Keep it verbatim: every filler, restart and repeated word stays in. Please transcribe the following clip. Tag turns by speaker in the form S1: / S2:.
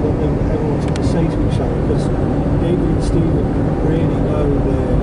S1: that everyone's going to say to each other, because David and Stephen really know their